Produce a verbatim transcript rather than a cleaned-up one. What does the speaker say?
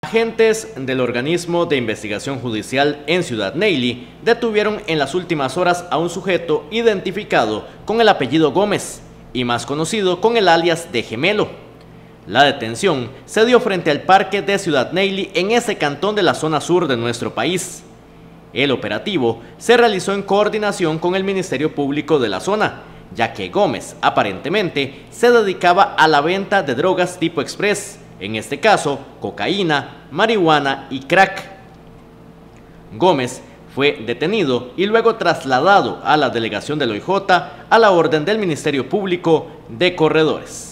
Agentes del organismo de investigación judicial en Ciudad Neyli detuvieron en las últimas horas a un sujeto identificado con el apellido Gómez y más conocido con el alias de Gemelo. La detención se dio frente al parque de Ciudad Neyli en ese cantón de la zona sur de nuestro país. El operativo se realizó en coordinación con el Ministerio Público de la zona, ya que Gómez aparentemente se dedicaba a la venta de drogas tipo express, en este caso cocaína, marihuana y crack. Gómez fue detenido y luego trasladado a la delegación del O I J a la orden del Ministerio Público de Corredores.